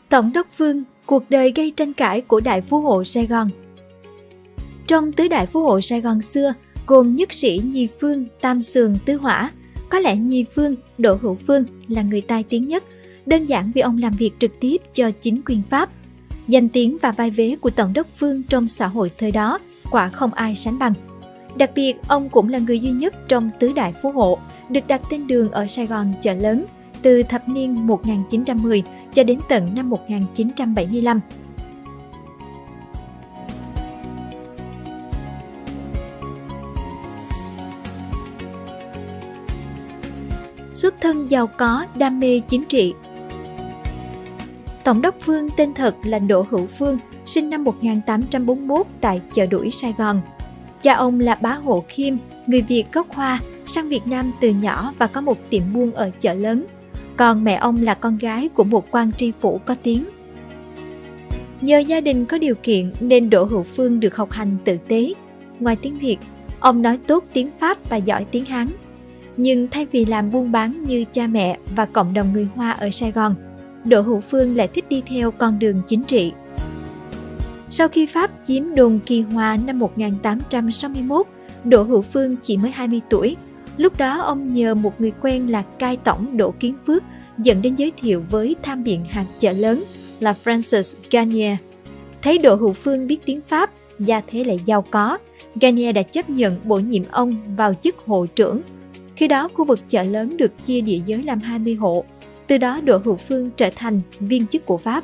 Tổng đốc Phương, cuộc đời gây tranh cãi của đại phú hộ Sài Gòn. Trong tứ đại phú hộ Sài Gòn xưa, gồm nhất sĩ Nhì Phương, Tam Xường, Tứ Hỏa. Có lẽ Nhì Phương, Đỗ Hữu Phương là người tai tiếng nhất, đơn giản vì ông làm việc trực tiếp cho chính quyền Pháp. Danh tiếng và vai vế của Tổng đốc Phương trong xã hội thời đó quả không ai sánh bằng. Đặc biệt, ông cũng là người duy nhất trong tứ đại phú hộ được đặt tên đường ở Sài Gòn chợ lớn từ thập niên 1910 cho đến tận năm 1975. Xuất thân giàu có, đam mê chính trị. Tổng đốc Phương tên thật là Đỗ Hữu Phương, sinh năm 1841 tại chợ Đuổi, Sài Gòn. Cha ông là bá hộ Khiêm, người Việt gốc Hoa, sang Việt Nam từ nhỏ và có một tiệm buôn ở chợ lớn. Còn mẹ ông là con gái của một quan tri phủ có tiếng. Nhờ gia đình có điều kiện nên Đỗ Hữu Phương được học hành tử tế. Ngoài tiếng Việt, ông nói tốt tiếng Pháp và giỏi tiếng Hán. Nhưng thay vì làm buôn bán như cha mẹ và cộng đồng người Hoa ở Sài Gòn, Đỗ Hữu Phương lại thích đi theo con đường chính trị. Sau khi Pháp chiếm đồn Kỳ Hòa năm 1861, Đỗ Hữu Phương chỉ mới 20 tuổi. Lúc đó ông nhờ một người quen là cai tổng Đỗ Kiến Phước dẫn đến giới thiệu với tham biện hạt chợ lớn là Francis Garnier. Thấy Đỗ Hữu Phương biết tiếng Pháp, gia thế lại giàu có, Garnier đã chấp nhận bổ nhiệm ông vào chức hộ trưởng. Khi đó khu vực chợ lớn được chia địa giới làm 20 hộ. Từ đó Đỗ Hữu Phương trở thành viên chức của Pháp.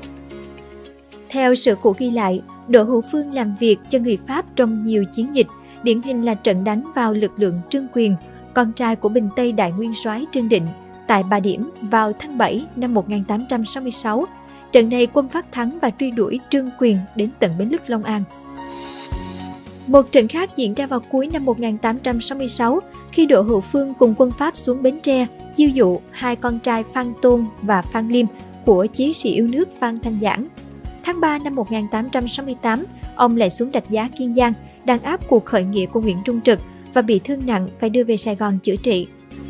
Theo sử cụ ghi lại, Đỗ Hữu Phương làm việc cho người Pháp trong nhiều chiến dịch, điển hình là trận đánh vào lực lượng Trương Quyền, con trai của Bình Tây Đại Nguyên soái Trương Định, tại Bà Điểm vào tháng 7 năm 1866. Trận này quân Pháp thắng và truy đuổi Trương Quyền đến tận Bến Lức, Long An. Một trận khác diễn ra vào cuối năm 1866 khi Đỗ Hữu Phương cùng quân Pháp xuống Bến Tre chiêu dụ hai con trai Phan Tôn và Phan Liêm của chí sĩ yêu nước Phan Thanh Giảng. Tháng 3 năm 1868, ông lại xuống Rạch Giá, Kiên Giang, đàn áp cuộc khởi nghĩa của Nguyễn Trung Trực và bị thương nặng phải đưa về Sài Gòn chữa trị.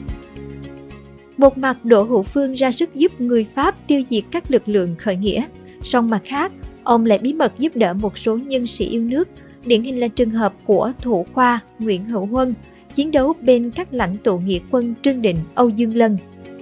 Một mặt, Đỗ Hữu Phương ra sức giúp người Pháp tiêu diệt các lực lượng khởi nghĩa, song mặt khác, ông lại bí mật giúp đỡ một số nhân sĩ yêu nước, điển hình là trường hợp của Thủ Khoa Nguyễn Hữu Huân, chiến đấu bên các lãnh tụ nghĩa quân Trương Định, Âu Dương Lân.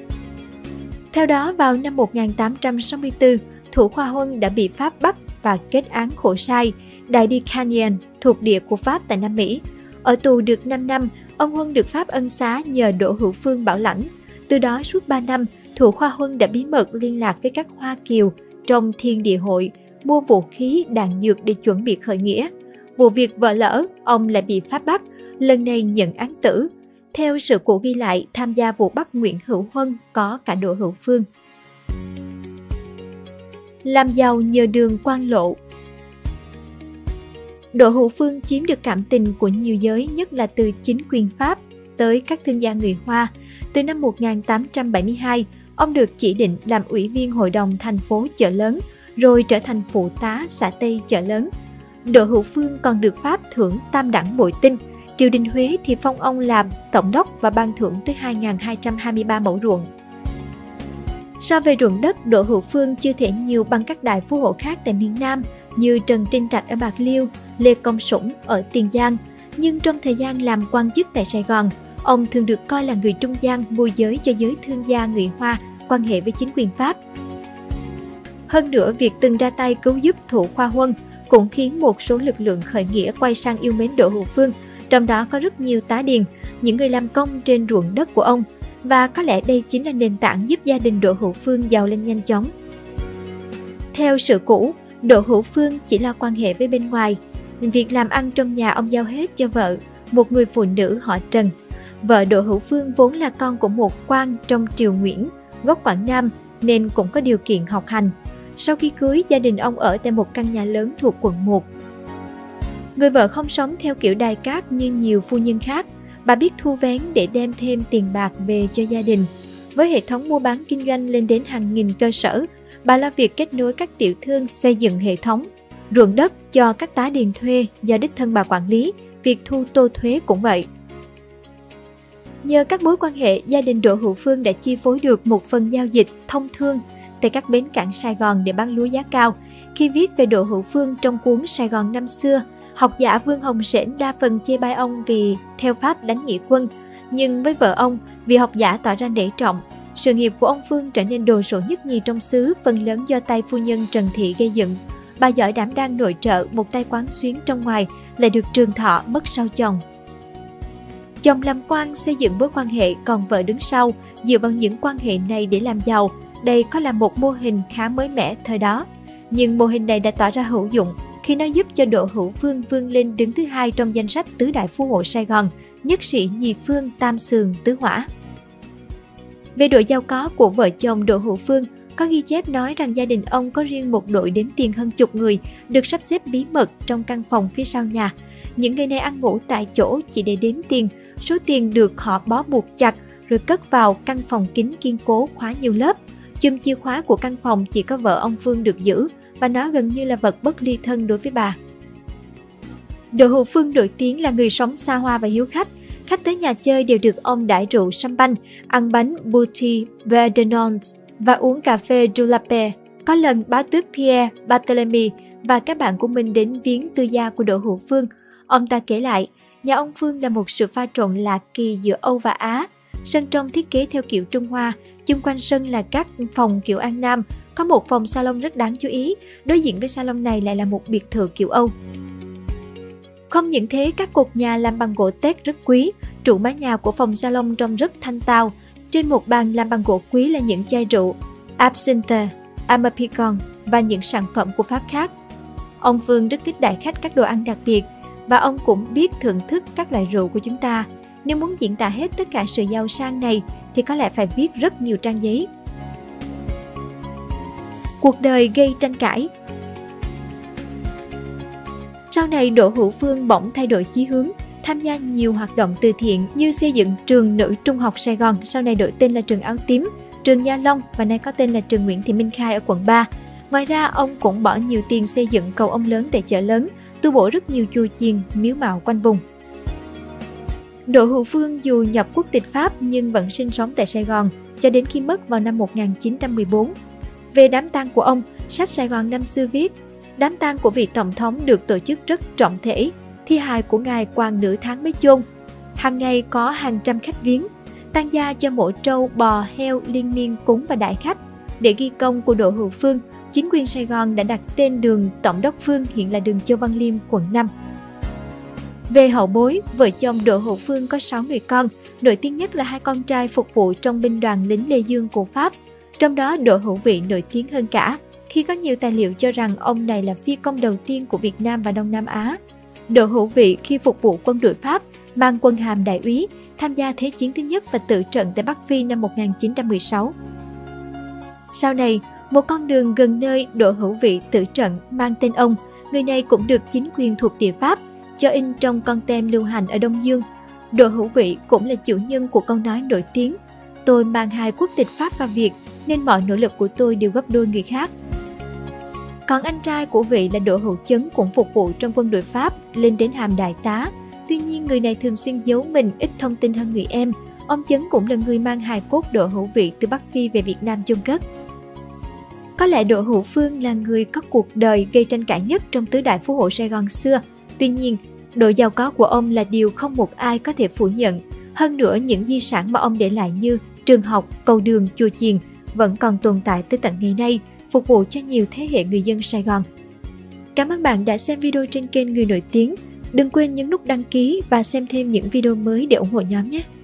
Theo đó, vào năm 1864, Thủ Khoa Huân đã bị Pháp bắt và kết án khổ sai Đại đi Canyon thuộc địa của Pháp tại Nam Mỹ. Ở tù được 5 năm, ông Huân được Pháp ân xá nhờ Đỗ Hữu Phương bảo lãnh. Từ đó suốt 3 năm, Thủ Khoa Huân đã bí mật liên lạc với các Hoa Kiều trong Thiên Địa Hội, mua vũ khí, đạn dược để chuẩn bị khởi nghĩa. Vụ việc vỡ lỡ, ông lại bị Pháp bắt, lần này nhận án tử. Theo sử cụ ghi lại, tham gia vụ bắt Nguyễn Hữu Huân có cả Đỗ Hữu Phương. Làm giàu nhờ đường quan lộ. Đỗ Hữu Phương chiếm được cảm tình của nhiều giới, nhất là từ chính quyền Pháp tới các thương gia người Hoa. Từ năm 1872, ông được chỉ định làm ủy viên hội đồng thành phố Chợ Lớn, rồi trở thành phụ tá xã Tây Chợ Lớn. Đỗ Hữu Phương còn được Pháp thưởng tam đẳng bội tinh. Triều đình Huế thì phong ông làm tổng đốc và ban thưởng tới 2.223 mẫu ruộng. So về ruộng đất, Đỗ Hữu Phương chưa thể nhiều bằng các đại phú hộ khác tại miền Nam như Trần Trinh Trạch ở Bạc Liêu, Lê Công Sủng ở Tiền Giang. Nhưng trong thời gian làm quan chức tại Sài Gòn, ông thường được coi là người trung gian môi giới cho giới thương gia người Hoa quan hệ với chính quyền Pháp. Hơn nữa, việc từng ra tay cứu giúp Thủ Khoa Huân cũng khiến một số lực lượng khởi nghĩa quay sang yêu mến Đỗ Hữu Phương, trong đó có rất nhiều tá điền, những người làm công trên ruộng đất của ông, và có lẽ đây chính là nền tảng giúp gia đình Đỗ Hữu Phương giàu lên nhanh chóng. Theo sử cũ, Đỗ Hữu Phương chỉ lo quan hệ với bên ngoài. Việc làm ăn trong nhà ông giao hết cho vợ, một người phụ nữ họ Trần. Vợ Đỗ Hữu Phương vốn là con của một quan trong triều Nguyễn, gốc Quảng Nam, nên cũng có điều kiện học hành. Sau khi cưới, gia đình ông ở tại một căn nhà lớn thuộc quận 1. Người vợ không sống theo kiểu đài cát như nhiều phu nhân khác. Bà biết thu vén để đem thêm tiền bạc về cho gia đình. Với hệ thống mua bán kinh doanh lên đến hàng nghìn cơ sở, bà lo việc kết nối các tiểu thương xây dựng hệ thống. Ruộng đất cho các tá điền thuê do đích thân bà quản lý, việc thu tô thuế cũng vậy. Nhờ các mối quan hệ, gia đình Đỗ Hữu Phương đã chi phối được một phần giao dịch thông thương tại các bến cảng Sài Gòn để bán lúa giá cao. Khi viết về Đỗ Hữu Phương trong cuốn Sài Gòn năm xưa, học giả Vương Hồng Sển đa phần chê bai ông vì theo pháp đánh nghĩa quân. Nhưng với vợ ông, vị học giả tỏ ra nể trọng. Sự nghiệp của ông Phương trở nên đồ sộ nhất nhì trong xứ, phần lớn do tay phu nhân Trần Thị gây dựng. Bà giỏi đảm đang nội trợ, một tay quán xuyến trong ngoài, lại được Trường Thọ mất sau chồng. Chồng làm quan xây dựng mối quan hệ, còn vợ đứng sau, dựa vào những quan hệ này để làm giàu. Đây có là một mô hình khá mới mẻ thời đó. Nhưng mô hình này đã tỏ ra hữu dụng khi nó giúp cho Đỗ Hữu Phương vươn lên đứng thứ hai trong danh sách tứ đại phú hộ Sài Gòn, nhất sĩ nhì phương tam sườn tứ hỏa. Về độ giàu có của vợ chồng Đỗ Hữu Phương, có ghi chép nói rằng gia đình ông có riêng một đội đếm tiền hơn chục người, được sắp xếp bí mật trong căn phòng phía sau nhà. Những người này ăn ngủ tại chỗ chỉ để đếm tiền, số tiền được họ bó buộc chặt rồi cất vào căn phòng kín kiên cố khóa nhiều lớp. Chùm chìa khóa của căn phòng chỉ có vợ ông Phương được giữ, và nó gần như là vật bất ly thân đối với bà. Đỗ Hữu Phương nổi tiếng là người sống xa hoa và hiếu khách. Khách tới nhà chơi đều được ông đãi rượu champagne, ăn bánh Bouty Verdenons và uống cà phê du Lape. Có lần bá tước Pierre Barthélemy và các bạn của mình đến viếng tư gia của Đỗ Hữu Phương. Ông ta kể lại, nhà ông Phương là một sự pha trộn lạ kỳ giữa Âu và Á. Sân trong thiết kế theo kiểu Trung Hoa, chung quanh sân là các phòng kiểu An Nam. Có một phòng salon rất đáng chú ý, đối diện với salon này lại là một biệt thự kiểu Âu. Không những thế, các cột nhà làm bằng gỗ tét rất quý, trụ mái nhà của phòng salon trông rất thanh tao. Trên một bàn làm bằng gỗ quý là những chai rượu Absinthe, Amapicon và những sản phẩm của Pháp khác. Ông Phương rất thích đãi khách các đồ ăn đặc biệt, và ông cũng biết thưởng thức các loại rượu của chúng ta. Nếu muốn diễn tả hết tất cả sự giàu sang này thì có lẽ phải viết rất nhiều trang giấy. Cuộc đời gây tranh cãi. Sau này Đỗ Hữu Phương bỗng thay đổi chí hướng, tham gia nhiều hoạt động từ thiện như xây dựng trường Nữ Trung học Sài Gòn, sau này đổi tên là trường Áo Tím, trường Gia Long và nay có tên là trường Nguyễn Thị Minh Khai ở quận 3. Ngoài ra, ông cũng bỏ nhiều tiền xây dựng cầu ông lớn tại chợ lớn, tu bổ rất nhiều chùa chiền, miếu mạo quanh vùng. Đỗ Hữu Phương dù nhập quốc tịch Pháp nhưng vẫn sinh sống tại Sài Gòn cho đến khi mất vào năm 1914. Về đám tang của ông, sách Sài Gòn năm xưa viết, đám tang của vị tổng thống được tổ chức rất trọng thể, thi hài của ngài quan nửa tháng mới chôn. Hàng ngày có hàng trăm khách viếng, tang gia cho mổ trâu, bò, heo liên miên cúng và đãi khách. Để ghi công của Đỗ Hữu Phương, chính quyền Sài Gòn đã đặt tên đường Tổng đốc Phương, hiện là đường Châu Văn Liêm, quận 5. Về hậu bối, vợ chồng Đỗ Hữu Phương có 6 người con, nổi tiếng nhất là hai con trai phục vụ trong binh đoàn lính Lê Dương của Pháp. Trong đó Đỗ Hữu Vị nổi tiếng hơn cả, khi có nhiều tài liệu cho rằng ông này là phi công đầu tiên của Việt Nam và Đông Nam Á. Đỗ Hữu Vị khi phục vụ quân đội Pháp, mang quân hàm đại úy, tham gia Thế chiến thứ nhất và tử trận tại Bắc Phi năm 1916. Sau này, một con đường gần nơi Đỗ Hữu Vị tử trận mang tên ông, người này cũng được chính quyền thuộc địa Pháp cho in trong con tem lưu hành ở Đông Dương. Đỗ Hữu Vị cũng là chủ nhân của câu nói nổi tiếng, tôi mang hai quốc tịch Pháp và Việt nên mọi nỗ lực của tôi đều gấp đôi người khác. Còn anh trai của Vị là Đỗ Hữu Chấn cũng phục vụ trong quân đội Pháp, lên đến hàm đại tá. Tuy nhiên người này thường xuyên giấu mình, ít thông tin hơn người em. Ông Chấn cũng là người mang hài cốt Đỗ Hữu Vị từ Bắc Phi về Việt Nam chôn cất. Có lẽ Đỗ Hữu Phương là người có cuộc đời gây tranh cãi nhất trong tứ đại phú hộ Sài Gòn xưa. Tuy nhiên, độ giàu có của ông là điều không một ai có thể phủ nhận. Hơn nữa, những di sản mà ông để lại như trường học, cầu đường, chùa chiền vẫn còn tồn tại tới tận ngày nay, phục vụ cho nhiều thế hệ người dân Sài Gòn. Cảm ơn bạn đã xem video trên kênh Người Nổi Tiếng. Đừng quên nhấn nút đăng ký và xem thêm những video mới để ủng hộ nhóm nhé!